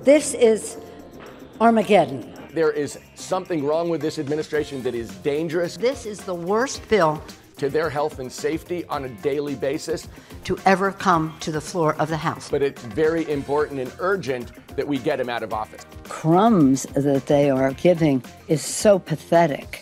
This is Armageddon. There is something wrong with this administration that is dangerous. This is the worst bill to their health and safety on a daily basis to ever come to the floor of the House. But it's very important and urgent that we get him out of office. Crumbs that they are giving is so pathetic.